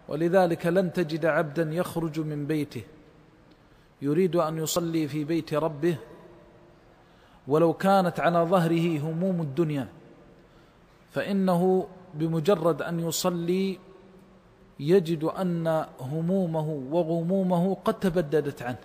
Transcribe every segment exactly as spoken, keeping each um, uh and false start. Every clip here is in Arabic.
ولذلك لن تجد عبدا يخرج من بيته يريد أن يصلي في بيت ربه ولو كانت على ظهره هموم الدنيا، فإنه بمجرد أن يصلي يجد أن همومه وغمومه قد تبددت عنه،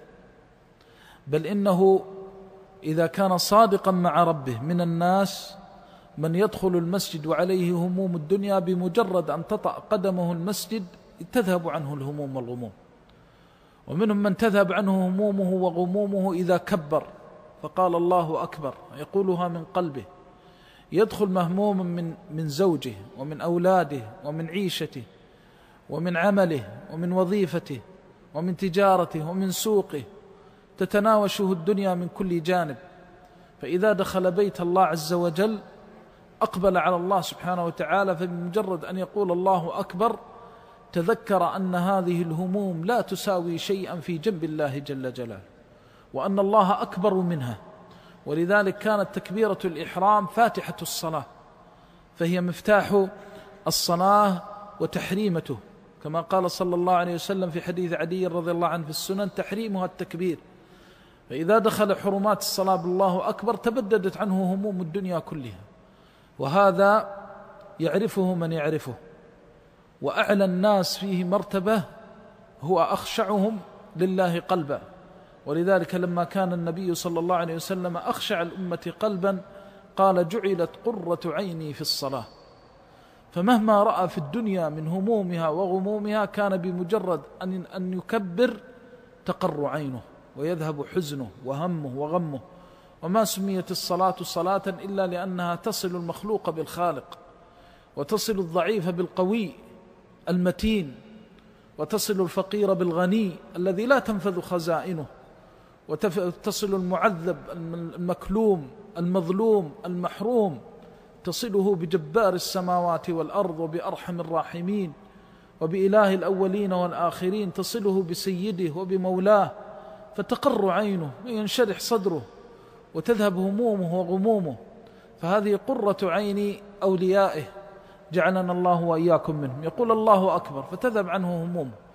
بل إنه إذا كان صادقا مع ربه من الناس من يدخل المسجد وعليه هموم الدنيا بمجرد أن تطأ قدمه المسجد تذهب عنه الهموم والغموم، ومنهم من تذهب عنه همومه وغمومه إذا كبر فقال الله أكبر يقولها من قلبه، يدخل مهموما من من زوجه ومن أولاده ومن عيشته ومن عمله ومن وظيفته ومن تجارته ومن سوقه، تتناوشه الدنيا من كل جانب، فإذا دخل بيت الله عز وجل أقبل على الله سبحانه وتعالى، فبمجرد أن يقول الله أكبر تذكر أن هذه الهموم لا تساوي شيئا في جنب الله جل جلاله، وأن الله أكبر منها. ولذلك كانت تكبيرة الإحرام فاتحة الصلاة، فهي مفتاح الصلاة وتحريمته، كما قال صلى الله عليه وسلم في حديث عدي رضي الله عنه في السنن: تحريمها التكبير. فإذا دخل حرمات الصلاة بالله أكبر تبددت عنه هموم الدنيا كلها، وهذا يعرفه من يعرفه، وأعلى الناس فيه مرتبة هو أخشعهم لله قلبا. ولذلك لما كان النبي صلى الله عليه وسلم أخشع الأمة قلبا قال: جعلت قرة عيني في الصلاة. فمهما رأى في الدنيا من همومها وغمومها كان بمجرد أن أن يكبر تقر عينه ويذهب حزنه وهمه وغمه. وما سميت الصلاة صلاة إلا لأنها تصل المخلوق بالخالق، وتصل الضعيف بالقوي المتين، وتصل الفقير بالغني الذي لا تنفذ خزائنه، وتصل المعذب المكلوم المظلوم المحروم، تصله بجبار السماوات والأرض وبأرحم الراحمين وبإله الأولين والآخرين، تصله بسيده وبمولاه، فتقر عينه وينشرح صدره وتذهب همومه وغمومه. فهذه قرة عين أوليائه، جعلنا الله وإياكم منهم. يقول الله أكبر فتذهب عنه همومه،